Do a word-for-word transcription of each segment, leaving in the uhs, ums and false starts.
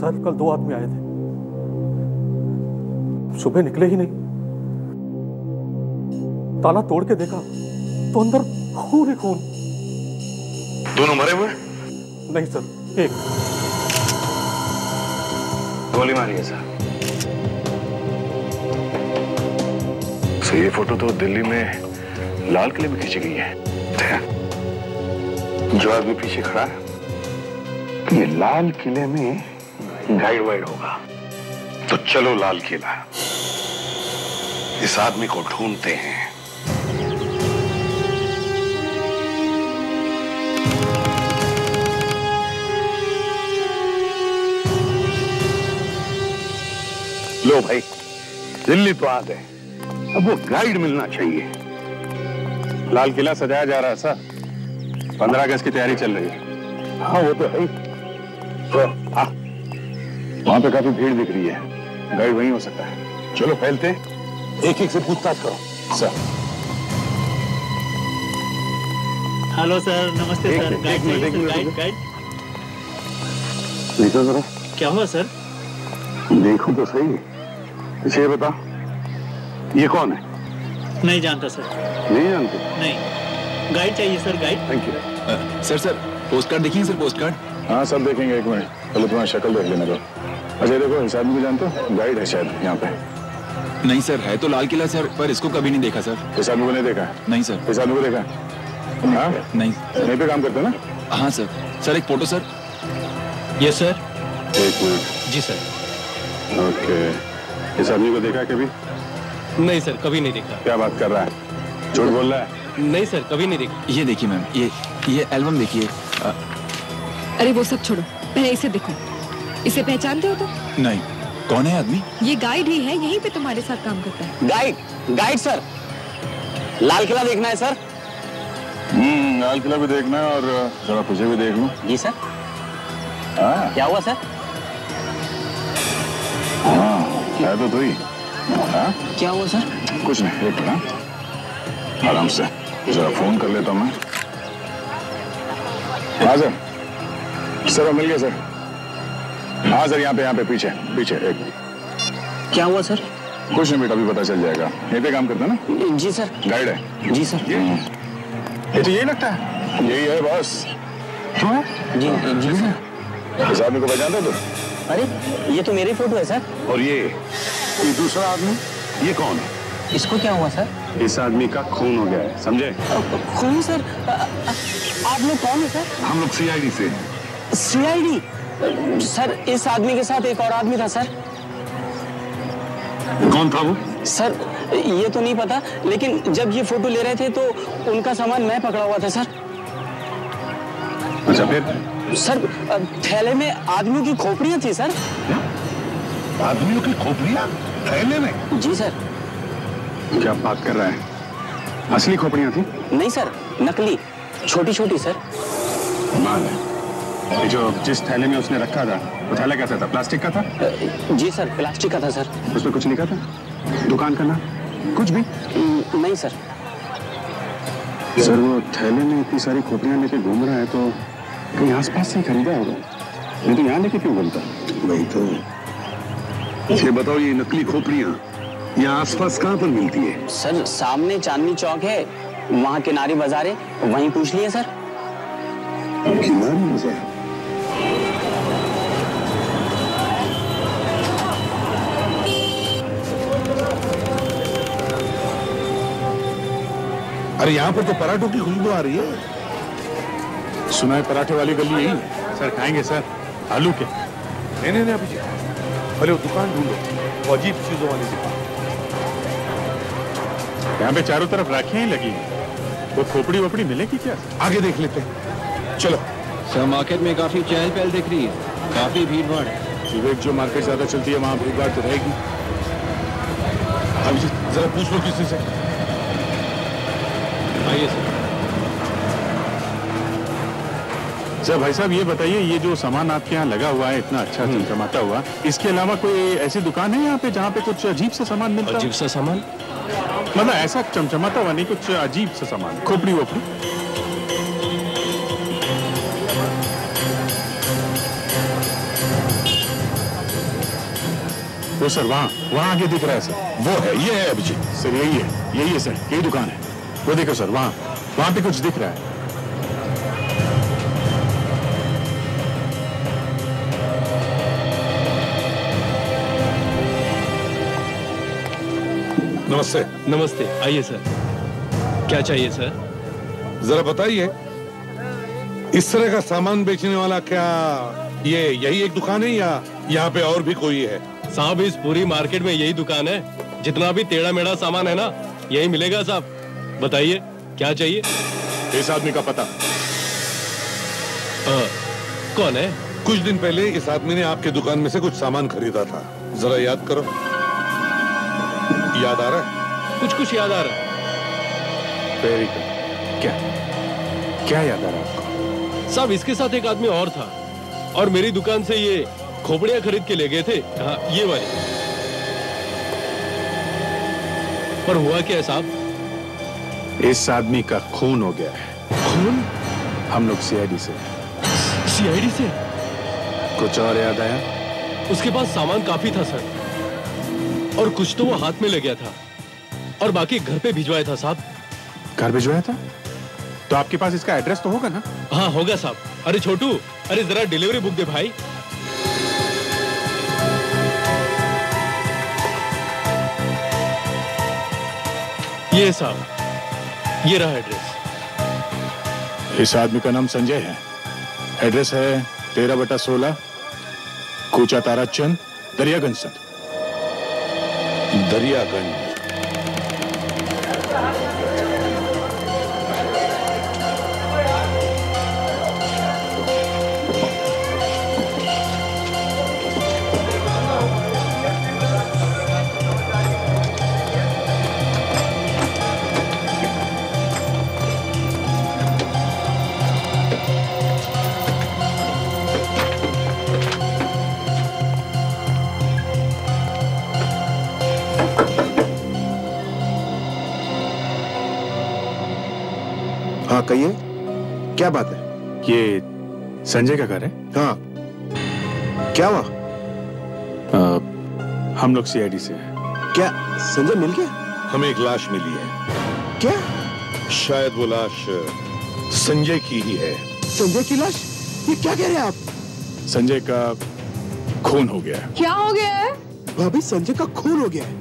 Sir कल दो आदमी आए थे, सुबह निकले ही नहीं। ताला तोड़ के देखा तो अंदर खून ही खून। दोनों मरे हुए? नहीं सर, एक गोली मारी है सर। तो ये फोटो तो दिल्ली में लाल किले में खींची गई है। जो आदमी पीछे खड़ा है ये लाल किले में गाइड वाइड होगा। तो चलो लाल किला, इस आदमी को ढूंढते हैं। लो भाई, दिल्ली तो आ गए, अब वो गाइड मिलना चाहिए। लाल किला सजाया जा रहा है सर, पंद्रह अगस्त की तैयारी चल रही है। हाँ वो तो है। तो हाँ, वहां पे काफी भीड़ दिख रही है, गाइड वहीं हो सकता है। चलो फैलते, एक एक से पूछताछ करो। सर हेलो सर, नमस्ते सर। एक गाइड मिनट, एक मिनट, गाइड गाइड देखो जरा। क्या हुआ सर? देखो तो सही। इसे बता, ये कौन है? नहीं जानता सर। नहीं जानते? नहीं, गाइड चाहिए sir, guide. Thank you. Sir sir post card देखिए सर, पोस्ट कार्ड। हाँ सब देखेंगे, एक मिनट पहले तुम्हारी शक्ल देख लेने दो। अच्छा देखो, इस आदमी को जानते हो? गाइड है शायद यहाँ पे। नहीं सर, है तो लाल किला सर, पर इसको कभी नहीं देखा सर। इस आदमी को नहीं देखा? नहीं सर। इस आदमी को देखा? हाँ नहीं। यहीं पे काम करते हो ना? हाँ सर। सर एक फोटो सर। Yes sir. एक मिनट। जी सर। ओके, इस आदमी को देखा कभी? नहीं सर, कभी नहीं देखा। क्या बात कर रहा है, झूठ बोल रहा है? नहीं सर, कभी नहीं देखा। ये देखिए मैम, ये ये एल्बम देखिए। अरे वो सब छोड़ो, पहले इसे देखो। इसे पहचानते हो तो? नहीं, कौन है आदमी? ये गाइड ही है, यहीं पे तुम्हारे साथ काम करता है। Guide guide sir, Lal Qila देखना है सर। हम्म, लाल किला भी देखना है और जरा तुझे भी देख लूं। जी सर। हाँ क्या हुआ सर? हाँ है तो तू ही। हाँ क्या हुआ सर? कुछ नहीं, एक मिनट आराम से, जरा फोन कर लेता हूँ मैं। हाँ सर, सर मिल गया सर। हाँ सर, यहाँ पे यहाँ पे पीछे पीछे एक। क्या हुआ सर? कुछ नहीं बेटा, अभी पता चल जाएगा। यहीं पे काम करता है ना? जी सर। गाइड है? जी सर। ये तो यही लगता है। यही है बॉस। क्यों? जी जी सर। इस आदमी को पहचानते हो तुम? अरे ये तो मेरी फोटो है सर। और ये ये दूसरा आदमी, ये कौन है? इसको क्या हुआ सर? इस आदमी का खून हो गया है, समझे? खून सर? आ, आ, आप लोग कौन है सर? हम लोग सीआईडी से। सीआईडी? सर इस आदमी के साथ एक और आदमी था सर। कौन था वो? सर ये तो नहीं पता, लेकिन जब ये फोटो ले रहे थे तो उनका सामान मैं पकड़ा हुआ था सर। अच्छा फिर? सर थैले में आदमियों की खोपड़ियां थी सर। आदमियों की खोपड़ियां थैले में? जी सर। क्या बात कर रहा है? असली खोपड़ियां थी? नहीं सर, नकली, छोटी छोटी सर। माल है। ये जो जिस थैले में उसने रखा था, वो थैला कैसा था? प्लास्टिक का था? जी सर, प्लास्टिक का था सर। उसमें कुछ लिखा था? दुकान का नाम? कुछ भी? नहीं सर। सर वो थैले में इतनी सारी खोपड़ियां लेके घूम रहा है तो कहीं आसपास से खरीदा होगा, नहीं तो यहाँ लेके क्यों घूमता? वही तो। ये बताओ, ये नकली खोपड़ियां यहाँ आसपास कहाँ पर मिलती है? सर सामने चांदनी चौक है, वहाँ किनारी बाजार है, वहीं पूछ लिए सर। किनारी बाजार? अरे यहाँ पर तो पराठों की खुशबू आ रही है। सुना है पराठे वाली गली यही? सर खाएंगे सर, आलू के? नहीं नहीं नहीं अभी पहले वो दुकान ढूंढो, वो अजीब चीजों वाली दुकान। यहाँ पे चारों तरफ राखियां ही लगी हैं, वो खोपड़ी वोपड़ी मिलेगी क्या? आगे देख लेते हैं, चलो। सर मार्केट में काफी चहल पहल दिख रही है, काफी भीड़ भाड़ है। सुबह जो मार्केट ज्यादा चलती है वहाँ भीड़ भाड़ तो रहेगी। अभी जरा पूछ लो किसी से। आइए सर। सर भाई साहब ये बताइए, ये जो सामान आपके यहाँ लगा हुआ है इतना अच्छा चमचमाता हुआ, इसके अलावा कोई ऐसी दुकान है यहाँ पे जहाँ पे कुछ अजीब सा सामान मिलता है? अजीब सा सामान? मतलब ऐसा चमचमाता हुआ नहीं, कुछ अजीब सा सामान, खोपड़ी वोपड़ी? वो सर वहाँ वहाँ आगे दिख रहा है सर। वो है, ये है अभिजीत। सर यही है, यही है सर, यही दुकान है। वो देखो सर, वहाँ वहाँ पे कुछ दिख रहा है। नमस्ते। नमस्ते, आइए सर। क्या चाहिए सर? जरा बताइए, इस तरह का सामान बेचने वाला क्या ये यही एक दुकान है या यहाँ पे और भी कोई है? साहब इस पूरी मार्केट में यही दुकान है। जितना भी टेढ़ा मेढ़ा सामान है ना, यही मिलेगा साहब। बताइए क्या चाहिए? इस आदमी का पता? आ, कौन है? कुछ दिन पहले इस आदमी ने आपके दुकान में से कुछ सामान खरीदा था। जरा याद करो, याद आ रहा है? कुछ कुछ याद आ रहा है। Very good. क्या क्या याद आ रहा है आपको? साहब इसके साथ एक आदमी और था और मेरी दुकान से ये खोपड़ियां खरीद के ले गए थे। हाँ, ये वाली। पर हुआ क्या है साहब? इस आदमी का खून हो गया है। खून? हम लोग सीआईडी से। सीआईडी से? कुछ और याद आया? उसके पास सामान काफी था सर, और कुछ तो वो हाथ में ले गया था और बाकी घर पे भिजवाया था साहब। घर भिजवाया था? तो आपके पास इसका एड्रेस तो होगा ना? हाँ होगा साहब। अरे छोटू, अरे जरा डिलीवरी बुक दे भाई। ये साहब, ये रहा एड्रेस। इस आदमी का नाम संजय है। एड्रेस है तेरह बटा सोलह कूचा तारा चंद, दरियागंज सर। दरियागंज। हाँ कहिए, क्या बात है? ये संजय का घर है? हाँ, क्या हुआ? आ, हम लोग सीआईडी से हैं। क्या संजय मिल गया? हमें एक लाश मिली है। क्या? शायद वो लाश संजय की ही है। संजय की लाश? ये क्या कह रहे हैं आप? संजय का खून हो गया है। क्या हो गया है? भाभी संजय का खून हो गया है।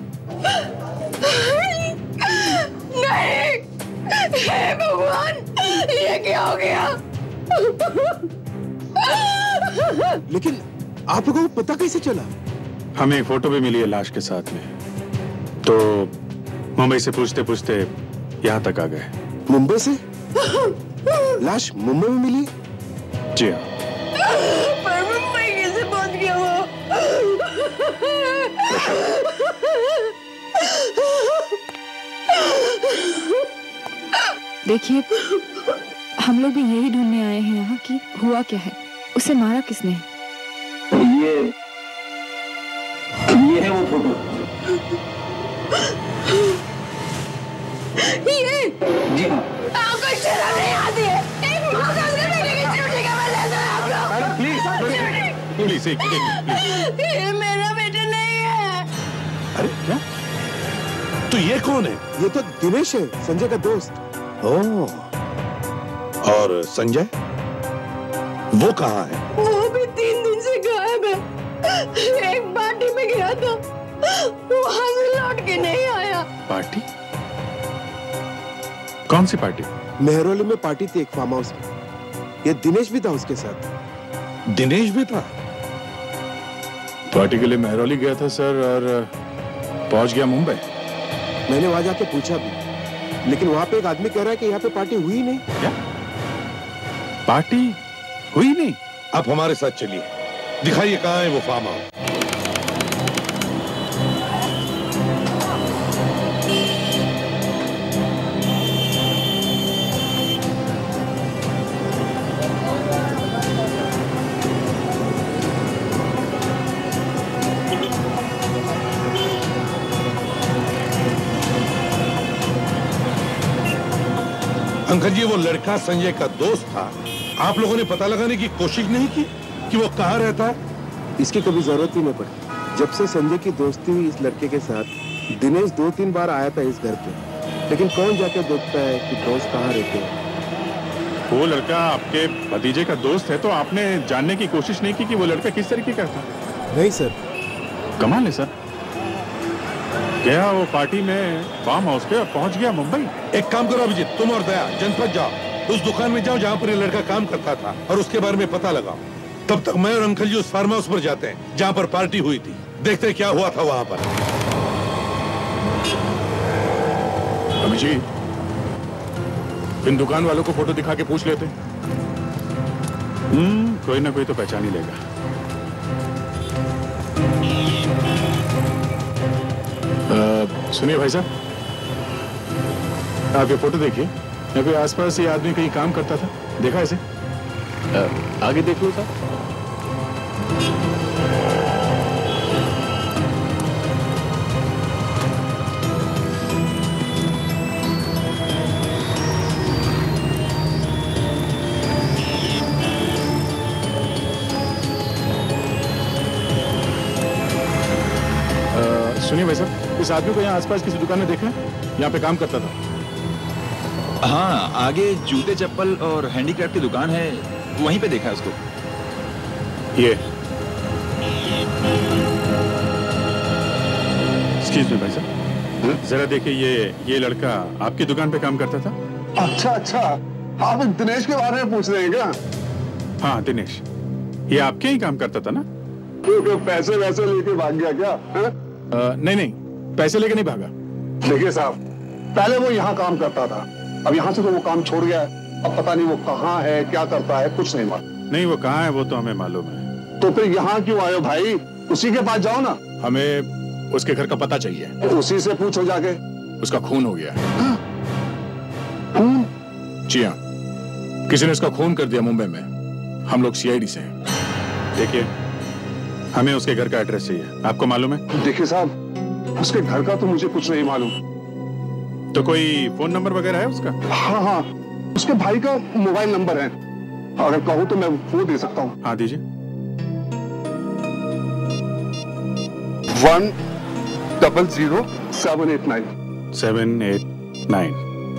नहीं, हे भगवान, ये क्या हो गया? लेकिन आप लोगों को पता कैसे चला? हमें एक फोटो भी मिली है लाश के साथ में, तो मुंबई से पूछते पूछते यहाँ तक आ गए। मुंबई से? लाश मुंबई में मिली? जी हाँ। पर मुंबई कैसे पहुंच गया वो? देखिए, हम लोग भी यही ढूंढने आए हैं यहाँ कि हुआ क्या है, उसे मारा किसने है। ये ये है वो फोटो। ये? जी हाँ। आपको शर्म नहीं आती है? एक माँ का अपने बेटे की ड्यूटी का बदला दो आप लोग। प्लीज प्लीज एक एक ये मेरा बेटा नहीं है। अरे क्या? तो ये कौन है? ये तो दिनेश है, संजय का दोस्त। ओह, और संजय वो कहाँ है? वो भी तीन दिन से गायब है। एक पार्टी में गया था, वहां से लौट के नहीं आया। पार्टी? कौन सी पार्टी? मेहरौली में पार्टी थी एक फार्म हाउस में। ये दिनेश भी था उसके साथ। दिनेश भी था? पार्टी के लिए मेहरौली गया था सर, और पहुंच गया मुंबई। मैंने वहां जाके पूछा भी, लेकिन वहां पे एक आदमी कह रहा है कि यहाँ पे पार्टी हुई नहीं। क्या? पार्टी हुई नहीं? आप हमारे साथ चलिए, दिखाइए कहाँ है वो फार्म हाउस। अंकल जी, वो लड़का संजय का दोस्त था। आप लोगों ने पता लगाने की कोशिश नहीं की कि वो कहाँ रहता है? इसकी कभी जरूरत ही नहीं पड़ी। जब से संजय की दोस्ती हुई इस लड़के के साथ, दिनेश दो तीन बार आया था इस घर पे, लेकिन कौन जाके देखता है कि दोस्त कहाँ रहते हैं? वो लड़का आपके भतीजे का दोस्त है तो आपने जानने की कोशिश नहीं की कि वो लड़का किस तरीके का था? नहीं सर। कमाल है सर। गया वो पार्टी में फार्म हाउस पे और पहुंच गया मुंबई। एक काम करो अभिजीत, तुम और दया जनपद जाओ, उस दुकान में जाओ जहाँ पर ये लड़का काम करता था और उसके बारे में पता लगाओ। तब तक मैं और अंकल जी उस फार्म हाउस पर जाते हैं जहाँ पर पार्टी हुई थी, देखते हैं क्या हुआ था वहाँ पर। अभिजीत, इन दुकान वालों को फोटो दिखा के पूछ लेते। हम्म कोई ना कोई तो पहचान ही लेगा। सुनिए भाई साहब, आप ये फोटो देखिए। यहाँ पे आसपास ये आदमी कहीं काम करता था, देखा इसे? आ, आगे देख लो साहब। सुनिए भाई साहब, इस आदमी को यहाँ आसपास किसी दुकान में देखा है? यहाँ पे काम करता था। हाँ, आगे जूते चप्पल और हैंडीक्राफ्ट की दुकान है, वहीं पे देखा है उसको। ये एक्सक्यूज मी भाई साहब, जरा देखिए, ये ये लड़का आपकी दुकान पे काम करता था? अच्छा अच्छा, आप दिनेश के बारे में पूछ रहे हैं क्या? हाँ दिनेश, ये आपके ही काम करता था ना? क्योंकि पैसे वैसे लेके भाग गया क्या? आ, नहीं नहीं, पैसे लेके नहीं भागा। देखिए साहब, पहले वो यहाँ काम करता था, अब यहाँ से तो वो काम छोड़ गया है। अब पता नहीं वो कहाँ है, क्या करता है, कुछ नहीं मालूम। नहीं, वो कहाँ है वो तो हमें मालूम है। तो फिर यहाँ क्यों आए हो भाई? उसी के पास जाओ ना। हमें उसके घर का पता चाहिए। उसी से पूछो जाके। उसका खून हो गया। हाँ? खून? जी हाँ, किसी ने उसका खून कर दिया मुंबई में। हम लोग सीआईडी से हैं। देखिए, हमें उसके घर का एड्रेस चाहिए, आपको मालूम है? देखिए साहब, उसके घर का तो मुझे कुछ नहीं मालूम। तो कोई फोन नंबर वगैरह है उसका? हाँ हाँ, उसके भाई का मोबाइल नंबर है, अगर कहूँ तो मैं वो दे सकता हूँ। हाँ दीजिए। One double zero seven eight nine seven eight nine.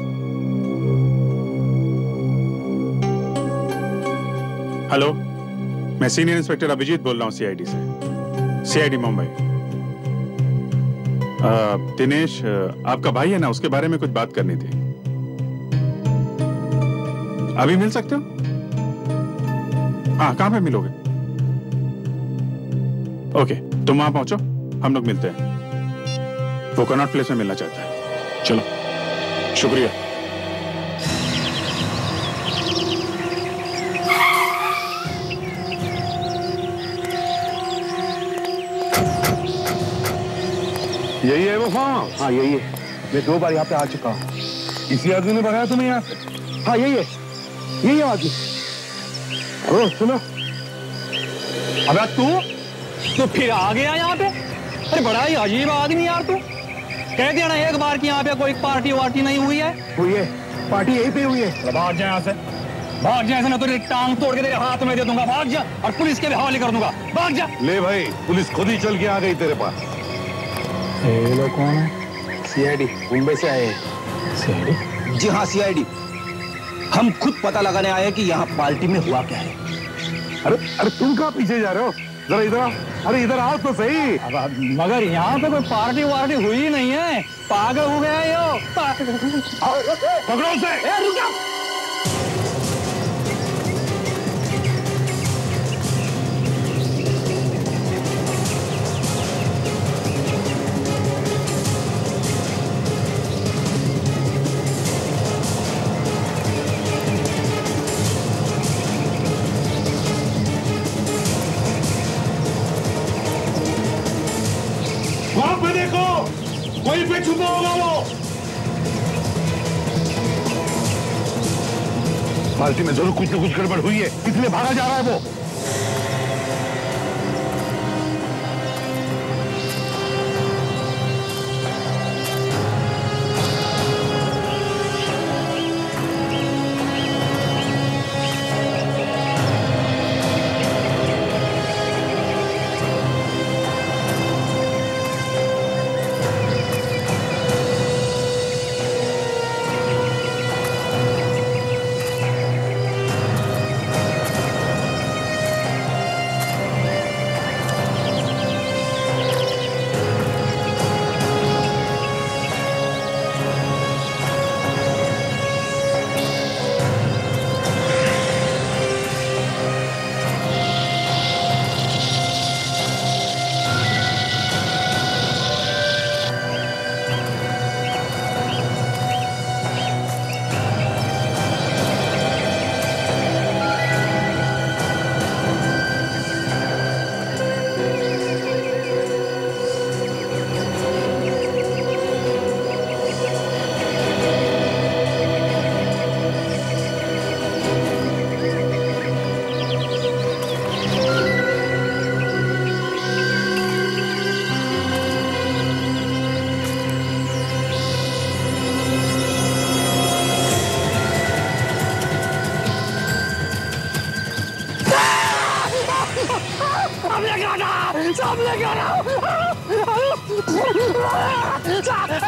Hello, मैं सीनियर इंस्पेक्टर अभिजीत बोल रहा हूँ सीआईडी से, सीआईडी मुंबई। दिनेश आपका भाई है ना, उसके बारे में कुछ बात करनी थी। अभी मिल सकते हो? हाँ, कहाँ पे मिलोगे? ओके, तुम वहां पहुंचो, हम लोग मिलते हैं। वो कनॉट प्लेस में मिलना चाहता है। चलो, शुक्रिया। यही है वो फार्म? हाँ यही है, मैं दो बार यहाँ पे आ चुका हूँ। इसी आदमी ने बताया तुम्हें यहाँ से? हाँ यही है, यही है आदमी। ओ सुनो, अबे तू तू फिर आ गया यहाँ पे? अरे बड़ा ही अजीब आदमी यार तू। कह दिया ना एक बार कि यहाँ पे कोई पार्टी वार्टी नहीं हुई है। हुई है, पार्टी यहीं पे हुई है। भाग जा यहाँ से, भाग जा, ऐसे ना तो तेरी टांग तोड़ के तेरे हाथ में दे दूंगा। भाग जा और पुलिस के हवाले कर दूंगा। भाग जा। ले भाई, पुलिस खुद ही चल के आ गई तेरे पास। ये लोग कौन है? सीआईडी मुंबई से आए हैं। सीआईडी? जी हाँ सीआईडी, हम खुद पता लगाने आए हैं कि यहाँ पार्टी में हुआ क्या है। अरे अरे तुम कहाँ पीछे जा रहे हो? जरा इधर आओ। अरे इधर आओ तो सही। अब मगर यहाँ पे कोई पार्टी वार्टी हुई नहीं है। पागल हो गया यो। पकड़ो उसे। ए, रुक जा। वहां पे देखो, वहीं पे छुपा होगा वो। पार्टी में जरूर कुछ न कुछ गड़बड़ हुई है, इसलिए भागा जा रहा है वो।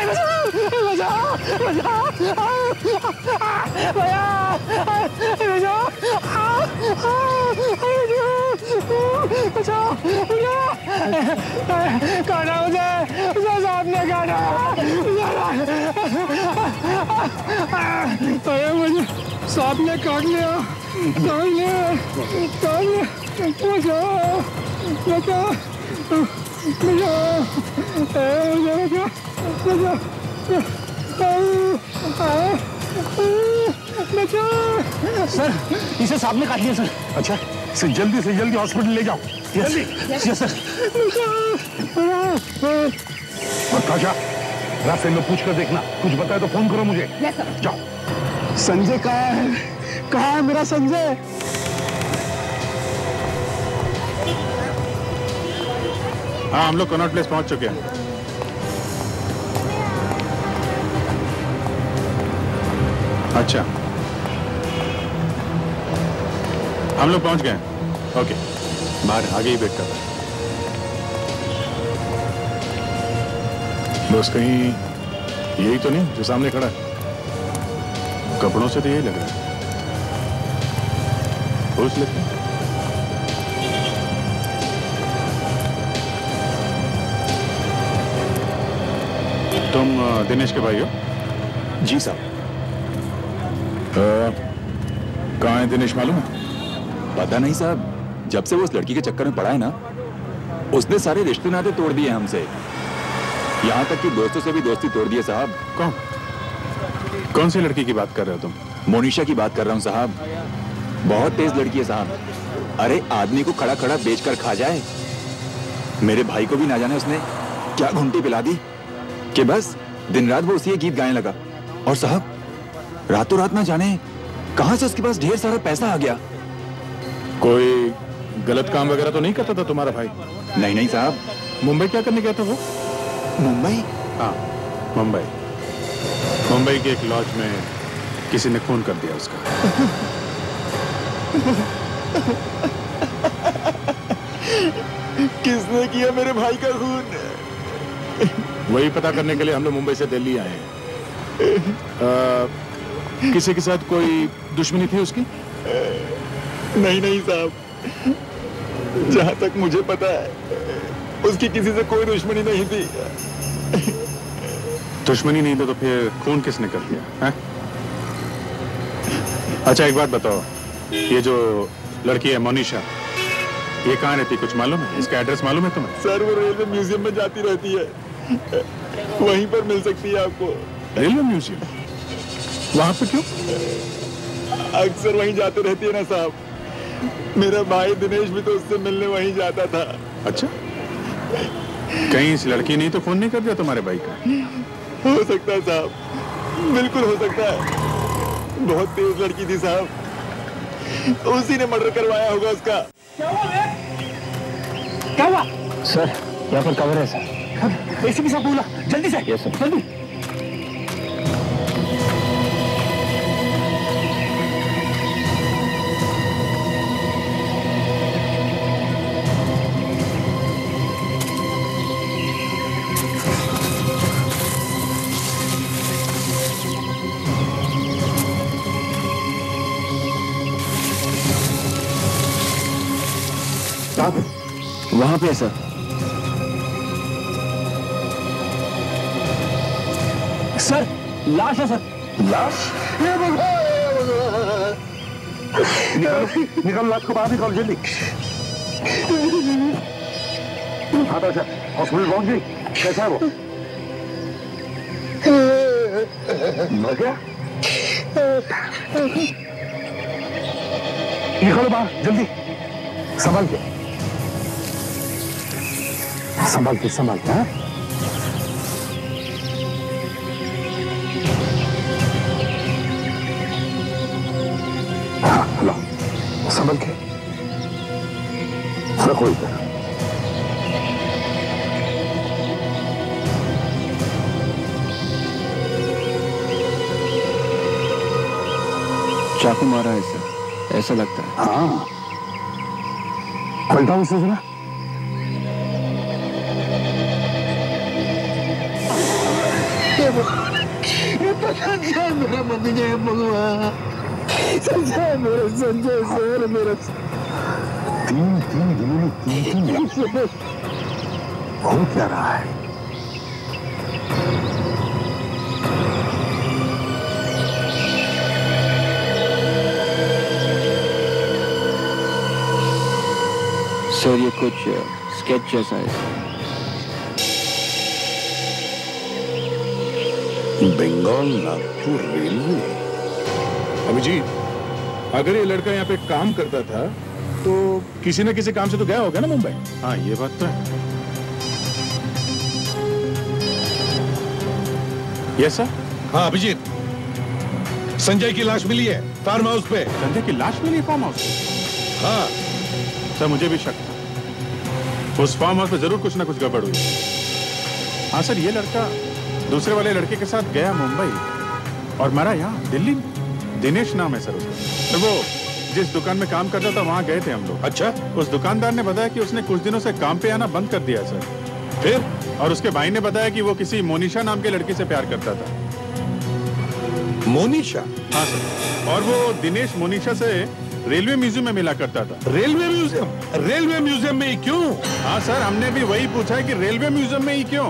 काटा मुझे, सांप ने काटा। अरे मुझे सांप ने काट लिया, काट लिया, काट लिया। बचाओ, बचाओ, बचाओ, बचाओ, बचाओ, बचाओ। सर, इसे सांप ने काट लिया सर। अच्छा, से जल्दी से जल्दी हॉस्पिटल ले जाओ। जल्दी। Yes sir. और काशा, रास्ते में पूछ कर देखना, कुछ बताए तो फोन करो मुझे। Yes sir. जाओ। संजय कहाँ है? कहाँ है मेरा संजय? हाँ, हम लोग कनॉट प्लेस पहुंच चुके हैं। अच्छा, हम लोग पहुंच गए। ओके, बाहर आगे ही वेट कर रहे हैं। दोस्त, कहीं यही तो नहीं जो सामने खड़ा है? कपड़ों से तो यही लग रहा है। पूछ लेते हैं। तुम दिनेश के भाई हो? जी साहब। कहाँ है दिनेश, मालूम है? पता नहीं साहब, जब से वो उस लड़की के चक्कर में पड़ा है ना, उसने सारे रिश्ते नाते तोड़ दिए हमसे। यहाँ तक कि दोस्तों से भी दोस्ती तोड़ दी है साहब। कौन कौन सी लड़की की बात कर रहे हो तुम? मोनिशा की बात कर रहा हूँ साहब। बहुत तेज लड़की है साहब। अरे आदमी को खड़ा खड़ा बेच कर खा जाए। मेरे भाई को भी ना जाने उसने क्या घुंटी पिला दी कि बस दिन रात वो उसी गीत गाने लगा। और साहब, रातों रात ना जाने कहां से उसके पास ढेर सारा पैसा आ गया। कोई गलत काम वगैरह तो नहीं करता था तुम्हारा भाई? नहीं नहीं साहब। मुंबई क्या करने गया था वो? मुंबई? हाँ, मुंबई। मुंबई के एक लॉज में किसी ने खून कर दिया उसका। किसने किया मेरे भाई का खून? वही पता करने के लिए हम लोग मुंबई से दिल्ली आए हैं। आ, किसी के साथ कोई दुश्मनी थी उसकी? नहीं नहीं साहब, जहां तक मुझे पता है उसकी किसी से कोई दुश्मनी नहीं थी। दुश्मनी नहीं थी तो फिर खून किसने कर दिया है? अच्छा एक बात बताओ, ये जो लड़की है मोनिशा, ये कहाँ रहती, कुछ मालूम है? इसका एड्रेस मालूम है तुम्हें? सर, वो रेलवे म्यूजियम में जाती रहती है, वहीं पर मिल सकती है आपको। Railway museum? वहां पे क्यों? अक्सर वहीं जाते रहती है ना साहब। मेरा भाई दिनेश भी तो उससे मिलने वहीं जाता था। अच्छा, कहीं इस लड़की ने तो फोन नहीं कर दिया तुम्हारे भाई का? हो सकता है साहब, बिल्कुल हो सकता है। बहुत तेज लड़की थी साहब, उसी ने मर्डर करवाया होगा उसका। क्या हुआ बे? क्या हुआ? सर, यहाँ पर कवर है सर। एसीपी साहब बोला, जल्दी से। Yes sir. जल्दी। वहां पे है सर। सर, लाश है सर। लाश? निकालो, निकालो लाश को बाहर निकालो जल्दी। हाँ तो अच्छा, हॉस्पिटल पहुंच गई? कैसा है वो? मर गया? निकालो बाहर जल्दी, संभाल के, संभाल के, संभाल के। हाँ, हाँ, लो, संभाल के रखो इधर। चाकू मारा है सर, ऐसा लगता है। हाँ, पलटा उसे जरा। ये तो संजय मेरा भतीजा है भगवान। संजय मेरा संजय सर मेरा तीन तीन दिनों में तीन तीन लाख से हो क्या रहा है? सर ये कुछ स्केच जैसा है। बंगाल नागपुर रेलवे। अभिजीत, अगर ये लड़का यहाँ पे काम करता था तो किसी न किसी काम से तो गया होगा ना मुंबई। हाँ ये बात तो है। Yes sir. हाँ अभिजीत, संजय की लाश मिली है फार्म हाउस पे। संजय की लाश मिली है फार्म हाउस? हाँ सर मुझे भी शक था, उस फार्म हाउस पे जरूर कुछ ना कुछ गड़बड़ हुई। हाँ सर, ये लड़का दूसरे वाले लड़के के साथ गया मुंबई और मरा यहाँ दिल्ली में। दिनेश नाम है सर उसका। तो वो जिस दुकान में काम करता था वहाँ गए थे हम लोग। अच्छा? उस दुकानदार ने बताया कि उसने कुछ दिनों से काम पे आना बंद कर दिया सर। फिर? और उसके भाई ने बताया कि वो किसी मोनिशा नाम के लड़की से प्यार करता था। मोनिशा? हाँ सर। और वो दिनेश मोनिशा से रेलवे म्यूजियम में मिला करता था। Railway museum? रेलवे म्यूजियम में ही क्यों? हाँ सर, हमने भी वही पूछा है कि रेलवे म्यूजियम में ही क्यों।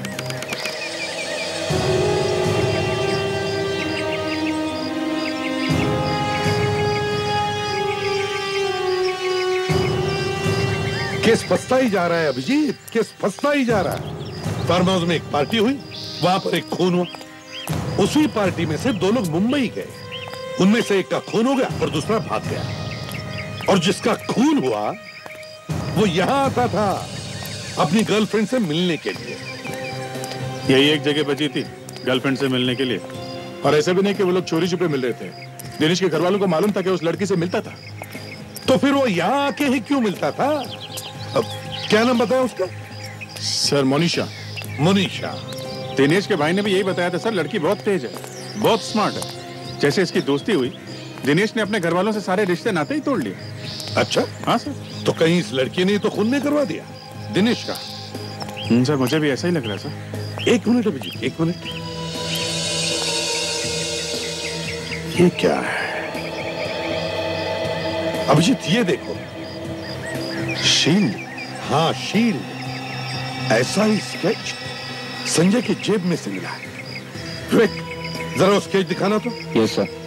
केस फंसता ही जा रहा है अभिजीत, केस फंसता ही जा रहा है। फार्म हाउस में एक पार्टी हुई, वहां पर एक खून हुआ। उसी पार्टी में से दो लोग मुंबई गए, उनमें से एक का खून हो गया और दूसरा भाग गया। और जिसका खून हुआ वो यहां आता था अपनी गर्लफ्रेंड से मिलने के लिए। यही एक जगह बची थी गर्लफ्रेंड से मिलने के लिए। और ऐसा भी नहीं कि वो लोग चोरी छुपे मिल रहे थे। दिनेश के घर वालों को मालूम था कि उस लड़की से मिलता था। तो फिर वो यहां आके ही क्यों मिलता था? अब क्या नाम बताया उसका? सर मोनिशा। मोनिशा। दिनेश के भाई ने भी यही बताया था सर, लड़की बहुत तेज है, बहुत स्मार्ट है। जैसे इसकी दोस्ती हुई, दिनेश ने अपने घर वालों से सारे रिश्ते नाते ही तोड़ लिए। अच्छा? हाँ सर। तो कहीं इस लड़की ने तो खून नहीं करवा दिया दिनेश का? सर मुझे भी ऐसा ही लग रहा है सर। एक मिनट अभिजीत, एक मिनट। ये क्या है अभिजीत? ये देखो, शील्ड। हाँ शील्ड। ऐसा ही स्केच संजय की जेब में से मिला है। विवेक, जरा वो स्केच दिखाना तो। Yes sir.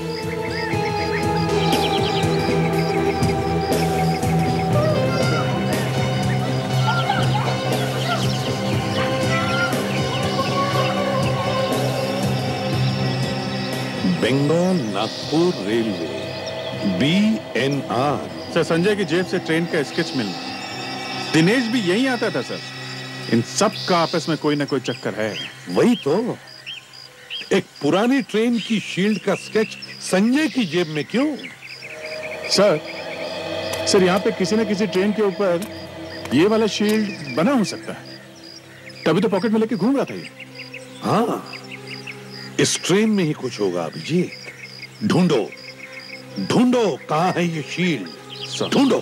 Bengal Nagpur railway, B N R. Sir Sanjay की जेब से ट्रेन का स्केच मिलना। दिनेश भी यहीं आता था सर। इन सब का आपस में कोई ना कोई चक्कर है। वही तो, एक पुरानी ट्रेन की शील्ड का स्केच संजय की जेब में क्यों? सर सर यहाँ पे किसी न किसी ट्रेन के ऊपर ये वाला शील्ड बना हो सकता है, तभी तो पॉकेट में लेके घूम रहा था ये। हाँ, इस ट्रेन में ही कुछ होगा अभिजीत। ढूंढो ढूंढो, कहाँ है ये शील्ड? ढूंढो।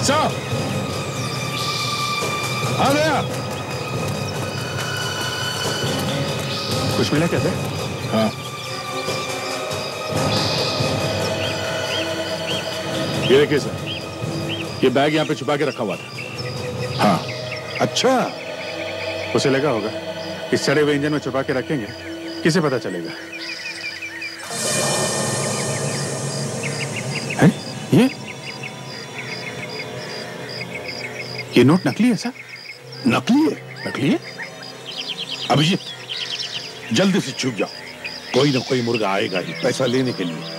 साहब आ गया। कुछ मिला क्या? हाँ, ये देखिए सर, ये बैग यहाँ पे छुपा के रखा हुआ था। हाँ, अच्छा। उसे लगा होगा इस सड़े हुए इंजन में छुपा के रखेंगे, किसे पता चलेगा। है? ये ये नोट नकली है सर? नकली है? नकली है? अभिजीत, जल्दी से छुप जाओ, कोई ना कोई मुर्गा आएगा ही पैसा लेने के लिए।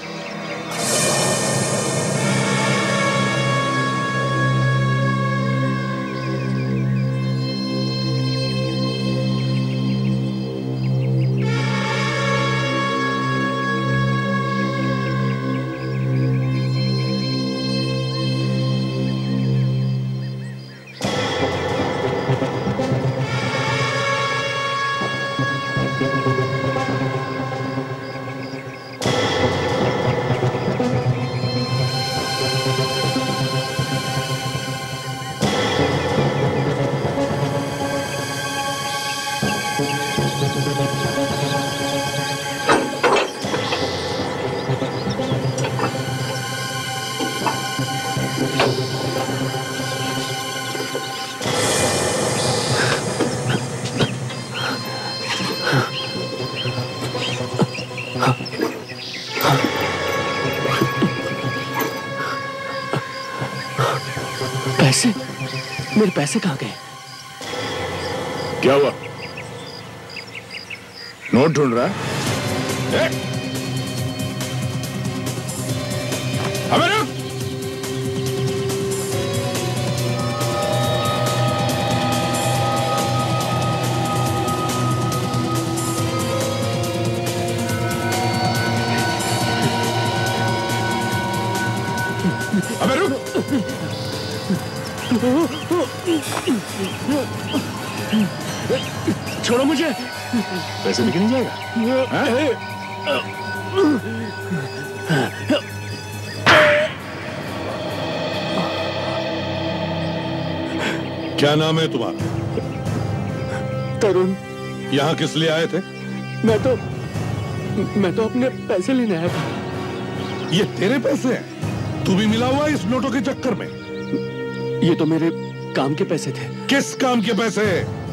पैसे? मेरे पैसे कहाँ गए? क्या हुआ? नोट ढूंढ रहा है? अबे रुक! अबे रुक! छोड़ो मुझे। पैसे लेके नहीं जाएगा? क्या नाम है तुम्हारा? तरुण। यहाँ किस लिए आए थे? मैं तो मैं तो अपने पैसे लेने आया था। ये तेरे पैसे हैं? तू भी मिला हुआ इस नोटों के चक्कर में? ये तो मेरे काम के पैसे थे। किस काम के पैसे?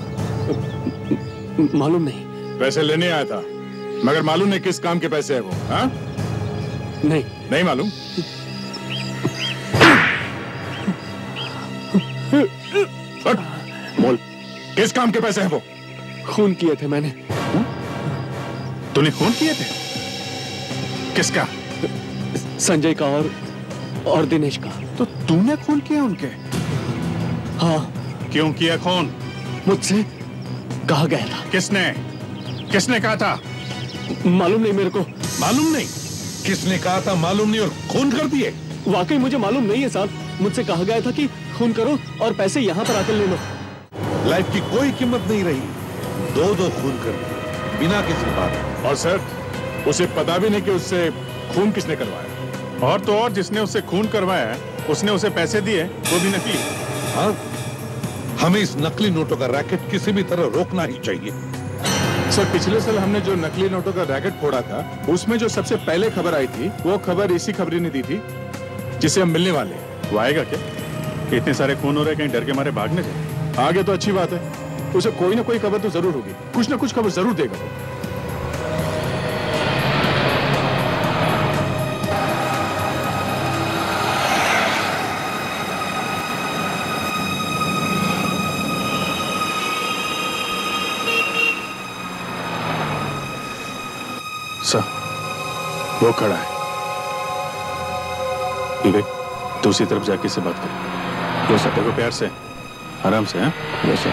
मालूम नहीं। पैसे लेने आया था, मगर मालूम नहीं किस काम के पैसे है वो? हाँ? नहीं नहीं मालूम? बोल, किस काम के पैसे हैं वो? खून किए थे मैंने। तूने खून किए थे? किसका? संजय का और और दिनेश का। तो तूने खून किया उनके? हाँ। क्यों किया खून? मुझसे कहा गया था। किसने? किसने कहा था? मालूम नहीं मेरे को। मालूम नहीं? किसने कहा था मालूम नहीं और खून कर दिए? वाकई मुझे मालूम नहीं है साहब। मुझसे कहा गया था कि खून करो और पैसे यहाँ पर आकर ले लो। लाइफ की कोई कीमत नहीं रही, दो दो खून कर दिए बिना किसी बात। और सर, उसे पता भी नहीं कि उससे खून किसने करवाया। और तो और जिसने उससे खून करवाया उसने उसे पैसे दिए, वो भी नकली। हाँ, हमें इस नकली नोटों का रैकेट किसी भी तरह रोकना ही चाहिए। सर, पिछले साल हमने जो नकली नोटों का रैकेट फोड़ा था, उसमें जो सबसे पहले खबर आई थी, वो खबर इसी खबरी ने दी थी जिसे हम मिलने वाले हैं। वो आएगा क्या? इतने सारे खून हो रहे, कहीं डर के मारे भागने जाए। आगे तो अच्छी बात है, उसे कोई ना कोई खबर तो जरूर होगी, कुछ ना कुछ खबर जरूर देगा वो। सर, वो खड़ा है। विवेक, दूसरी तरफ जाके से बात कर। वो सत्य को प्यार से, आराम से। हैं? वैसे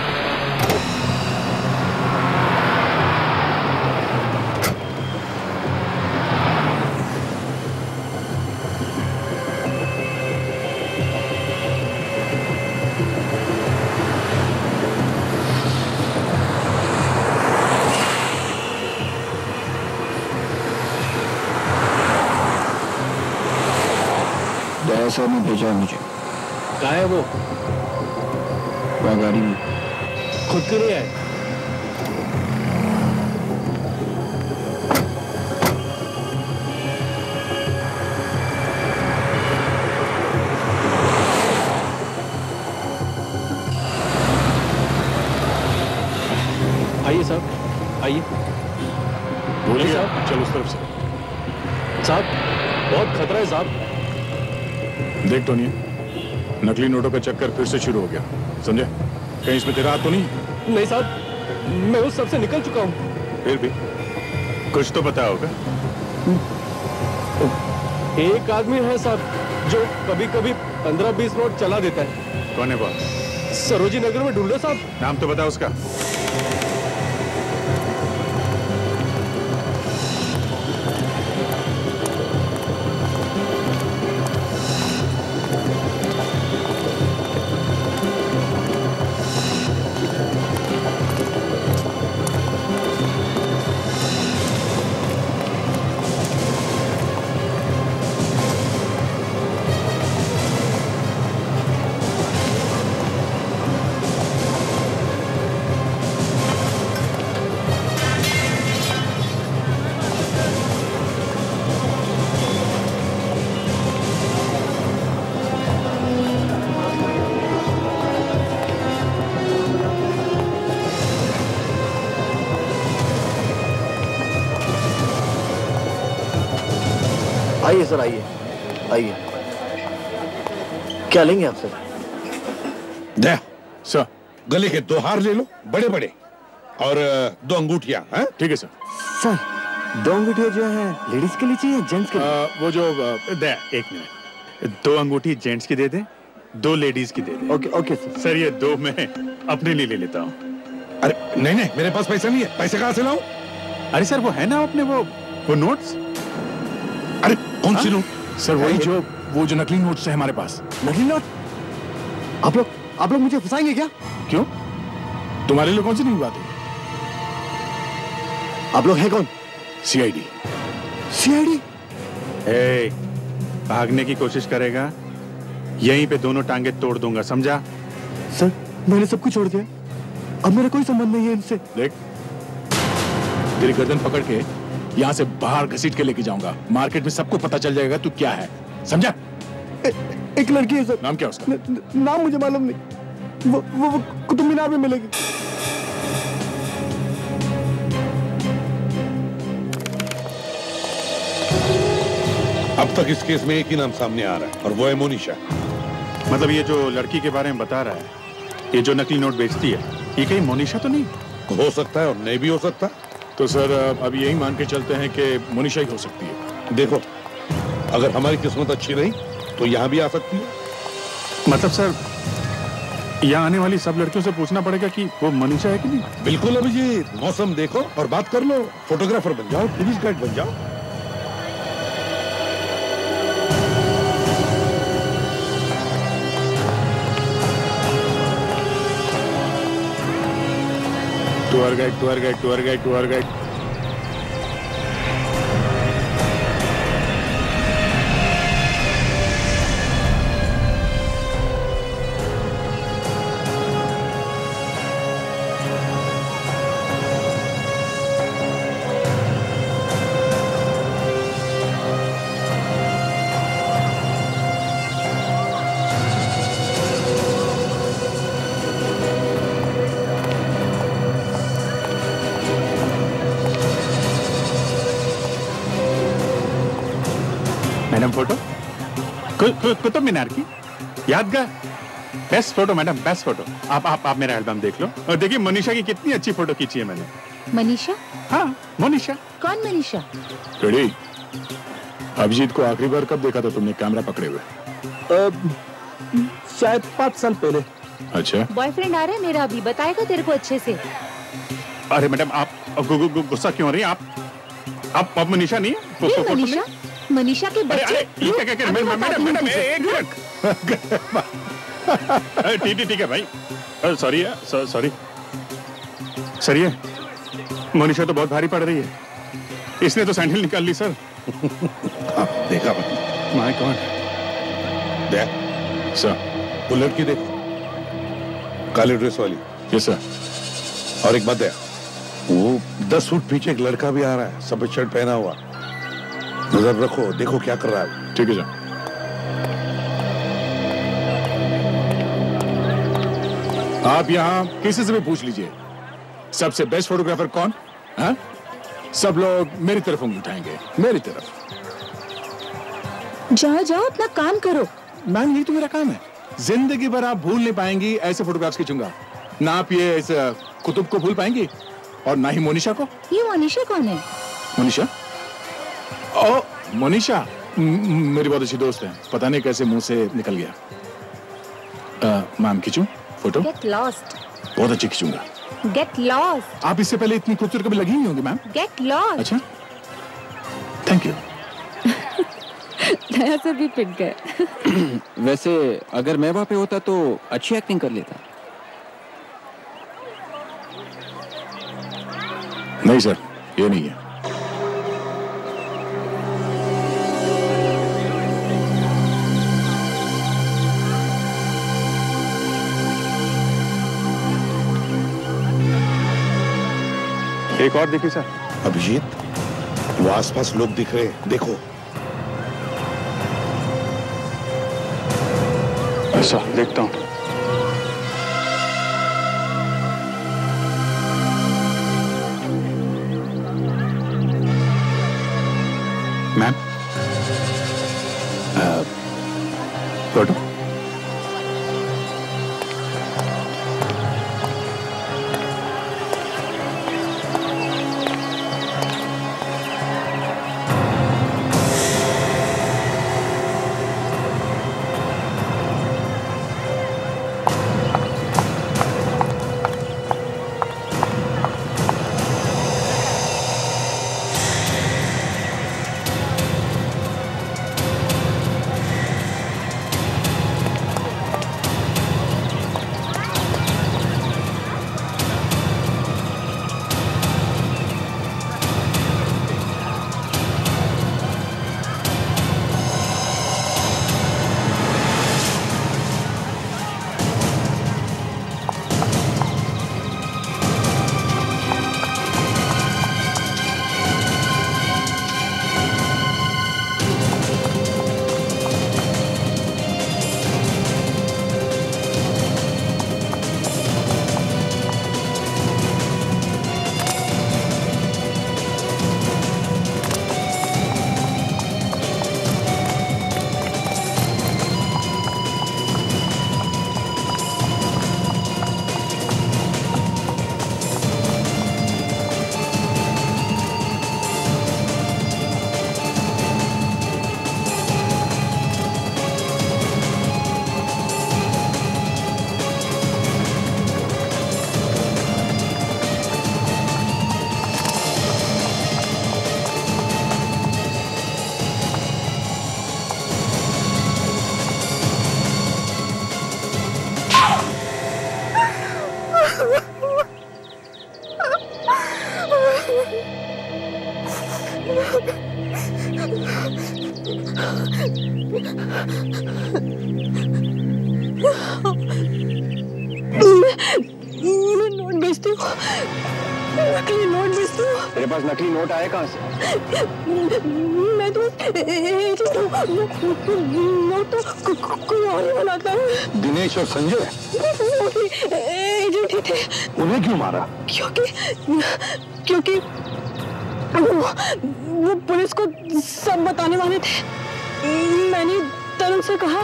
दया सर ने भेजा है मुझे। कहाँ है वो? वह गाड़ी में। खुद क्यों नहीं आए? आइए साहब, आइए। बोलिए साहब। चल उस तरफ से। साहब बहुत खतरा है साहब। देख टोनी, नकली नोटों का चक्कर फिर से शुरू हो गया, समझे? कहीं इसमें तेरा हाथ तो नहीं? नहीं साहब, मैं उस सब से निकल चुका हूँ। फिर भी कुछ तो पता होगा। एक आदमी है साहब जो कभी कभी पंद्रह बीस नोट चला देता है। कौन है वो? सरोजी नगर में ढूंढो साहब। नाम तो बता उसका। आइए सर, आइए आइए। क्या लेंगे आप सर? दे सर, गले के दो हार ले लो, बड़े बड़े, और दो अंगूठियां। हैं? ठीक है सर। सर दो अंगूठियां जो है लेडीज के लिए चाहिए जेंट्स के लिए? आ, वो जो आ, दे एक मिनट, दो अंगूठी जेंट्स की दे दे, दो लेडीज की दे दे। Okay okay sir. सर ये दो मैं अपने लिए ले लेता हूँ। अरे नहीं नहीं, मेरे पास पैसा नहीं है। पैसे कहाँ से लाऊं? अरे सर वो है ना अपने वो वो नोट्स। अरे कौन सी नोट? सर वही जो वो जो नकली नोट्स है हमारे पास। नकली नोट? आप लोग आप लोग मुझे फंसाएंगे क्या? क्यों? तुम्हारे लिए कौन सी नई बात है? आप लोग हैं कौन? सीआईडी। सीआईडी? ए, भागने की कोशिश करेगा, यहीं पे दोनों टांगे तोड़ दूंगा, समझा? सर मैंने सब कुछ छोड़ दिया, अब मेरा कोई संबंध नहीं है इनसे। देख, तेरी गर्दन पकड़ के यहाँ से बाहर घसीट के लेके जाऊंगा। मार्केट में सबको पता चल जाएगा तू क्या है, समझा? ए, एक लड़की है सर। नाम क्या उसका? न, न, नाम मुझे मालूम नहीं। वो वो, वो कुतुब मीनार में मिलेगी। अब तक इस केस में एक ही नाम सामने आ रहा है और वो है मोनिशा। मतलब ये जो लड़की के बारे में बता रहा है, ये जो नकली नोट बेचती है, ये कहीं मोनिशा तो नहीं? हो सकता है और नहीं भी हो सकता। तो सर अब यही मान के चलते हैं कि मोनिशा ही हो सकती है। देखो, अगर हमारी किस्मत अच्छी रही तो यहाँ भी आ सकती है। मतलब सर यहाँ आने वाली सब लड़कियों से पूछना पड़ेगा कि वो मोनिशा है कि नहीं? बिल्कुल अभिजीत, मौसम देखो और बात कर लो। फोटोग्राफर बन जाओ, टूरिस्ट गाइड बन जाओ। Tour guide, tour guide, tour guide, tour guide. Madam photo Qutub Minar की यादगार, best photo madam, best photo. आप आप आप मेरा एल्बम देख लो और देखिए मनीषा की कितनी अच्छी फोटो खींची है मैंने। मनीषा? हाँ मोनिशा। कौन मनीषा? रेडी? अभिजीत को आखिरी बार कब देखा था तुमने कैमरा पकड़े हुए? शायद पाँच साल पहले। अच्छा, बॉयफ्रेंड आ रहा है मेरा अभी, बताएगा तेरे को अच्छे से। अरे मैडम आप गु, गु, गु, गुस्सा क्यों हो रही हैं? आप आप आप मनीषा नहीं है? ये मनीषा? मनीषा के बच्चे? अरे अरे ये क्या क्या मैडम मैडम मैडम एक मिनट। ठीक है ठीक है भाई, सॉरी है, सॉरी सर। ये मनीषा तो बहुत भारी पड़ रही है, इसने तो सैंडल निकाल ली सर। देखा भाई, माय गॉड। देख सर वो लड़की देखो, काली ड्रेस वाली। Yes sir. और एक बात है, वो दस फुट पीछे एक लड़का भी आ रहा है, सफेद शर्ट पहना हुआ। नजर रखो, देखो क्या कर रहा है। ठीक है सर। आप यहाँ किसी से भी पूछ लीजिए, सबसे बेस्ट फोटोग्राफर कौन? हाँ? सब लोग मेरी तरफ उंगली उठाएंगे, मेरी तरफ। जाओ जाओ, अपना काम करो। मैम यही तो मेरा काम है। जिंदगी भर आप भूल नहीं पाएंगी ऐसे फोटोग्राफ्स खींचूंगा। ना आप ये इस कुतुब को भूल पाएंगी और ना ही मोनिशा को। ये मोनिशा कौन है? मोनिशा? ओ मोनिशा मेरी बहुत अच्छी दोस्त है, पता नहीं कैसे मुंह से निकल गया। मैम खींचूं फोटो? Get lost. बहुत अच्छी खींचूंगा। Get lost. आप इससे पहले इतनी खूबसूरत कभी लगी नहीं होंगी मैम। Get lost. अच्छा, थैंक यू। नया से भी पिट गए। वैसे अगर मैं वहां पे होता तो अच्छी एक्टिंग कर लेता। नहीं सर, ये नहीं है। एक और देखिए सर। अभिजीत, वो आसपास लोग दिख रहे हैं, देखो। अच्छा, देखता हूँ। Ma'am, photo. मैं नोट बेचती हूँ, नकली नोट बेचती हूँ। तेरे पास नकली नोट आए कहाँ से? मैं तो एजेंट हूँ, नोट तो कोई और ही बनाता है। दिनेश और संजय वो भी एजेंट ही थे। उन्हें क्यों मारा? क्योंकि क्योंकि वो, वो पुलिस को सब बताने वाले थे। मैंने तरुण से कहा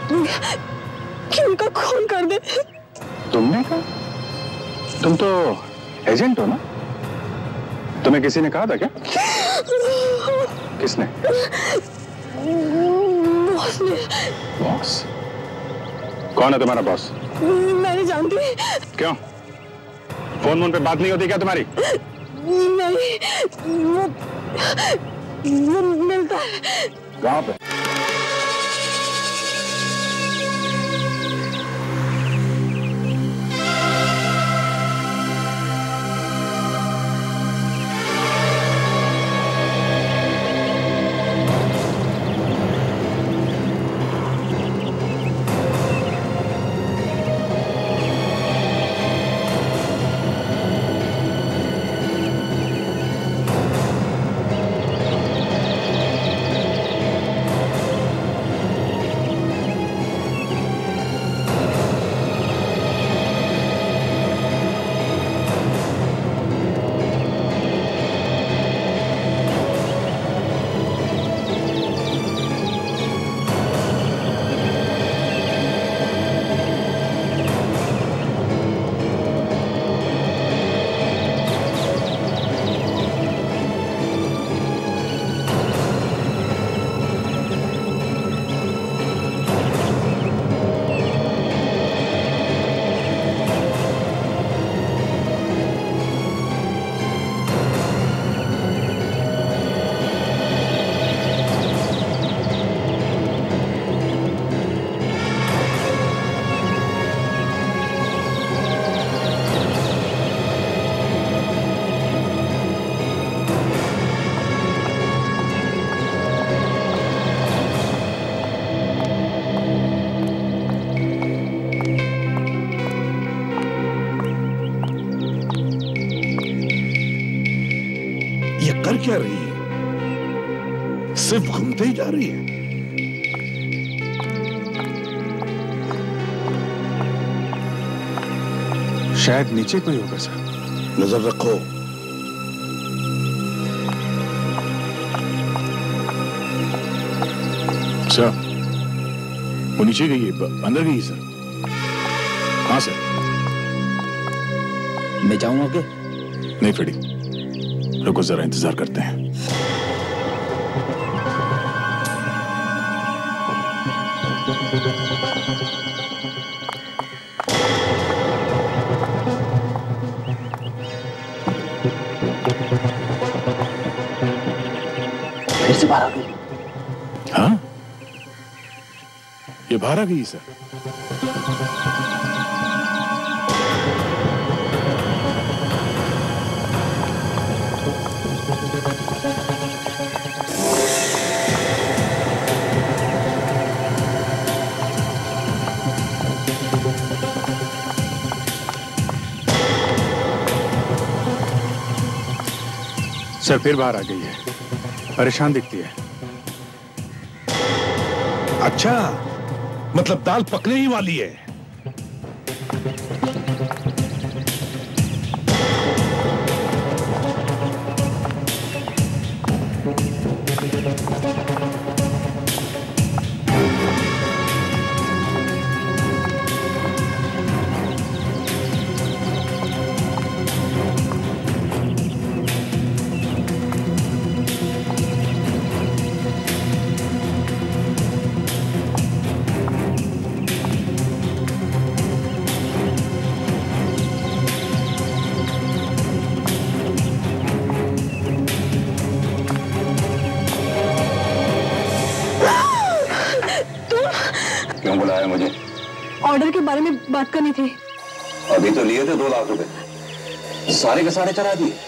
कि उनका खून कर दे। तुमने कहा? तुम तो एजेंट हो ना? तुम्हें किसी ने कहा था क्या? किसने? बॉस ने। बॉस? कौन है तुम्हारा बॉस? मैं नहीं जानती। क्यों? फोन फोन पे बात नहीं होती क्या तुम्हारी? नहीं, वो वो मिलता है। कहाँ पे? क्या रही है? सिर्फ घूमते ही जा रही है। शायद नीचे कोई होगा सर। नजर रखो। सर, वो नीचे गई है, अंदर गई है सर। हाँ सर। मैं जाऊं आगे? नहीं फ्रेडी, रुको जरा, इंतजार करते हैं। फिर से बाहर आ गई। हाँ, ये बाहर आ गई सर। सर फिर बाहर आ गई है, परेशान दिखती है। अच्छा, मतलब दाल पकने ही वाली है। क्यों बुलाया मुझे? ऑर्डर के बारे में बात करनी थी। अभी तो लिए थे दो लाख रुपए, सारे के सारे चढ़ा दिए।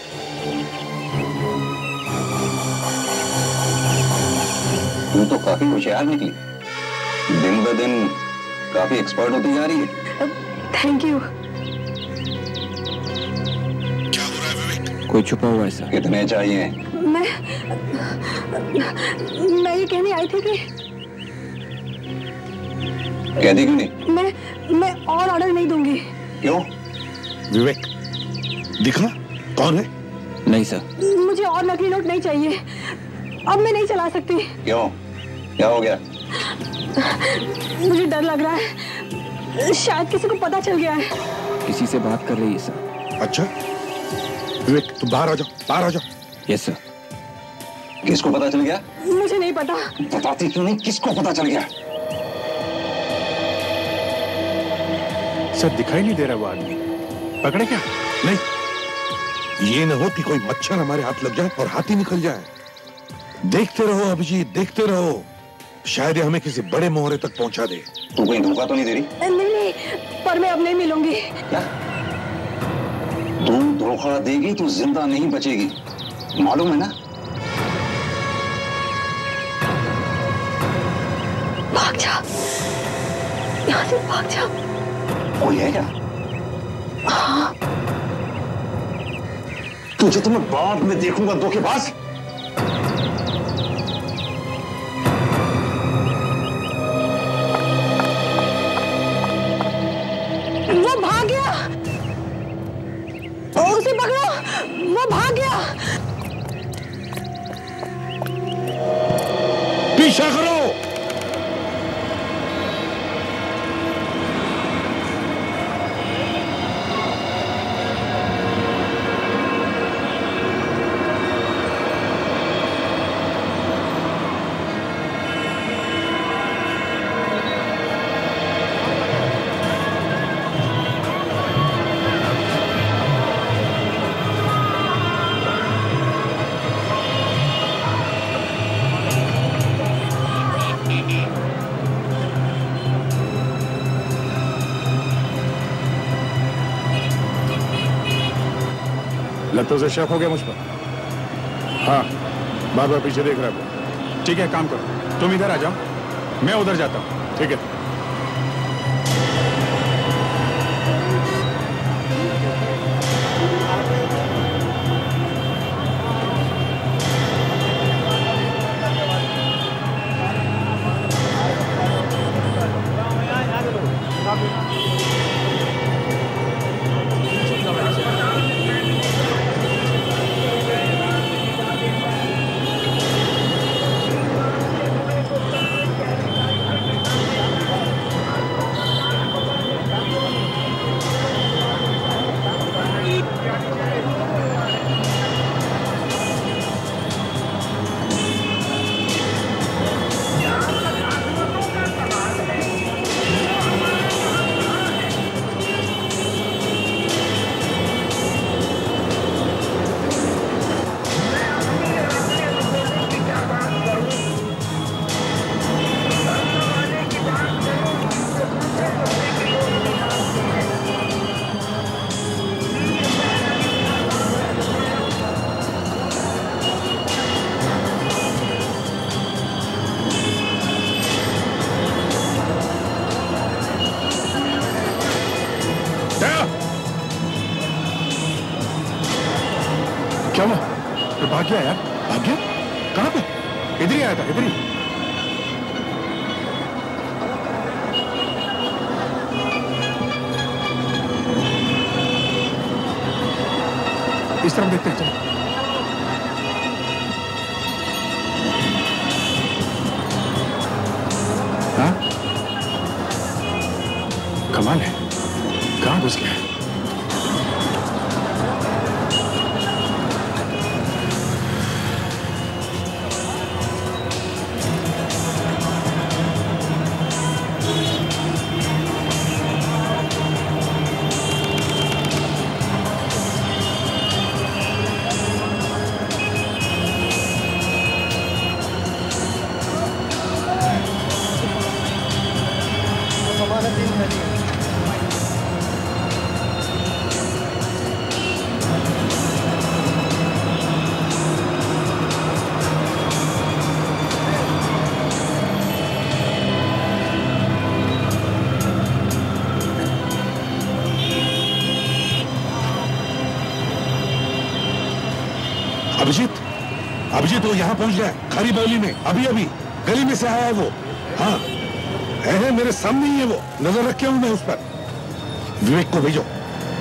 तू तो काफी होशियार निकली, दिन ब दिन काफी एक्सपर्ट होती जा रही है। Thank you. क्या हो रहा है विवेक? कोई छुपा हुआ है सर। कितने चाहिए? मैं मैं ये कहने आई थी कि कह दी क्यों नहीं? मैं मैं और ऑर्डर नहीं दूंगी। क्यों? विवेक दिखा कौन है? नहीं सर। मुझे और नकली नोट नहीं चाहिए, अब मैं नहीं चला सकती। क्यों? क्या हो गया? मुझे डर लग रहा है, शायद किसी को पता चल गया है। किसी से बात कर रही है सर। अच्छा विवेक, तुम बाहर आ जाओ, बाहर आ जाओ। Yes sir. किसको पता चल गया? मुझे नहीं पता। बताती क्यों नहीं? किसको पता चल गया? सर दिखाई नहीं दे रहा वो आदमी, पकड़े क्या? नहीं, ये न हो कि कोई मच्छर हमारे हाथ लग जाए और हाथ ही निकल जाए। देखते रहो अभिजीत, देखते रहो, शायद ये हमें किसी बड़े मोहरे तक पहुंचा दे। तू कहीं धोखा तो नहीं दे रही? नहीं नहीं, पर मैं अब नहीं मिलूंगी। क्या? तू धोखा देगी तो जिंदा नहीं बचेगी, मालूम है ना? भाग जा, यहाँ से भाग जा। कोई है क्या? हाँ। तुझे तो मैं बाद में देखूंगा धोखेबाज। वो भाग गया, उसे पकड़ो, वो भाग गया। पीछा करो। लगता है शक हो गया मुझ पर। हाँ, बार बार पीछे देख रहा है। ठीक है, काम करो, तुम इधर आ जाओ, मैं उधर जाता हूँ। ठीक है? भाग गया यार, भाग गया? कहाँ पे? इधर ही आया था, इधर ही। इस तरफ देखते हैं, चलो। हाँ? कमाल है, कहाँ घुस गया? अभिजीत, अभिजीत वो यहाँ पहुंच गया खारी बावली में, अभी अभी गली में से आया है वो। हाँ है, है मेरे सामने ही है वो, नजर रखे हूं मैं उस पर। विवेक को भेजो।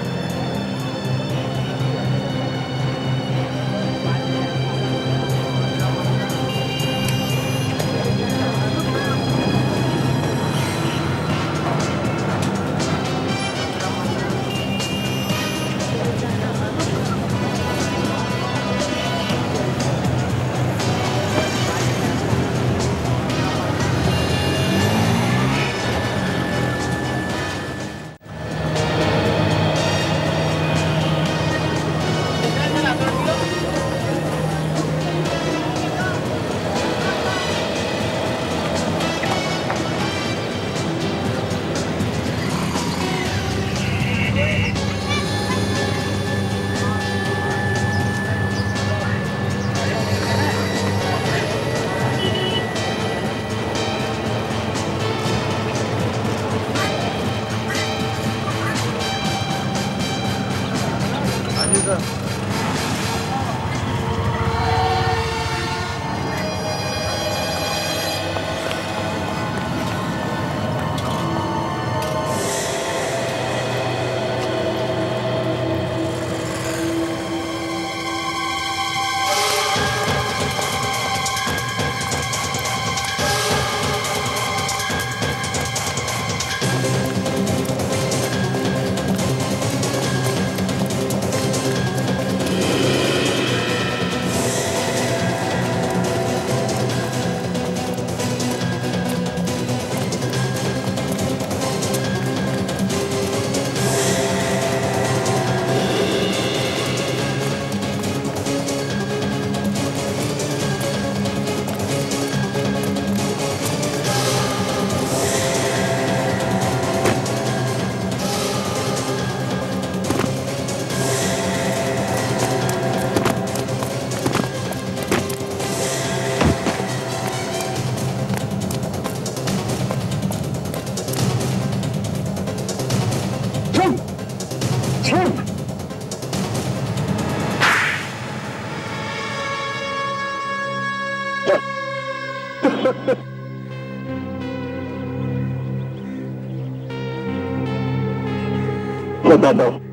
बताता हूँ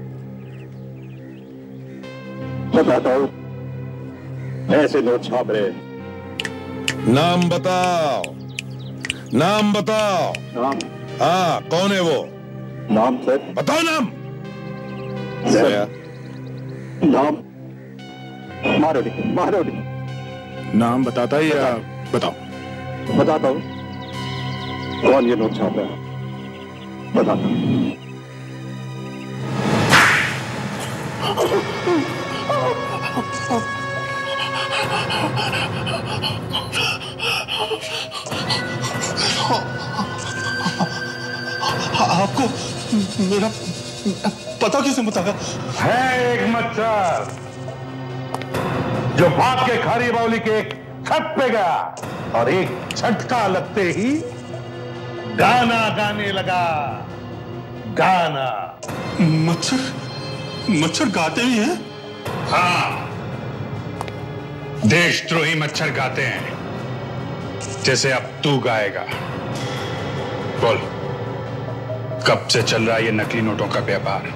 बताता हूँ ऐसे नोट छाप रहे। नाम बताओ, नाम बताओ। नाम? हाँ कौन है वो? नाम सर? बताओ नाम। सर नाम मारोडी, मारोडी। नाम बताता है या बताओ? बताता हूँ। कौन ये नोट छाप रहा है बताता हूँ। आपको मेरा पता किसने बताया? है एक मच्छर जो भाग के खारी बावली के एक छत पे गया और एक झटका लगते ही गाना गाने लगा। गाना। मच्छर मच्छर गाते ही हैं? हाँ देशद्रोही मच्छर गाते हैं जैसे अब तू गाएगा। बोल, कब से चल रहा है ये नकली नोटों का व्यापार?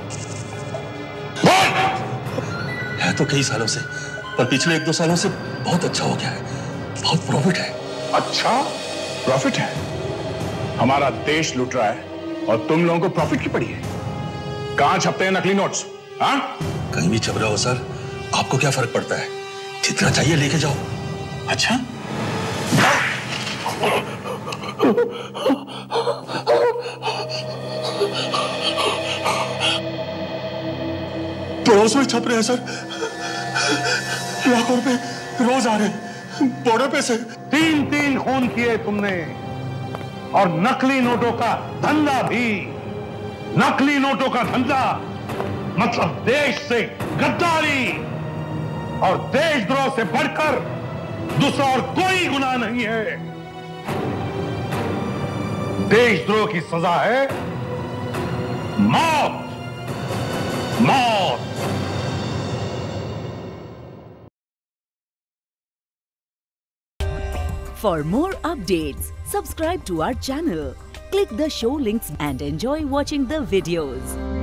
है तो कई सालों से, पर पिछले एक दो सालों से बहुत अच्छा हो गया है, बहुत प्रॉफिट है। अच्छा प्रॉफिट है? हमारा देश लूट रहा है और तुम लोगों को प्रॉफिट की पड़ी है। कहां छपते हैं नकली नोट्स? हाँ, कहीं भी छप रहा हो सर, आपको क्या फर्क पड़ता है? जितना चाहिए लेके जाओ। अच्छा, पड़ोस में छप रहे हैं सर, लाखों रुपए रोज आ रहे हैं बॉर्डर पे से। तीन तीन खून किए तुमने, और नकली नोटों का धंधा भी। नकली नोटों का धंधा मतलब देश से गद्दारी, और देशद्रोह से बढ़कर दूसरा और कोई गुनाह नहीं है। देशद्रोह की सजा है मौत, मौत। For more updates, subscribe to our channel, click the show links and enjoy watching the videos.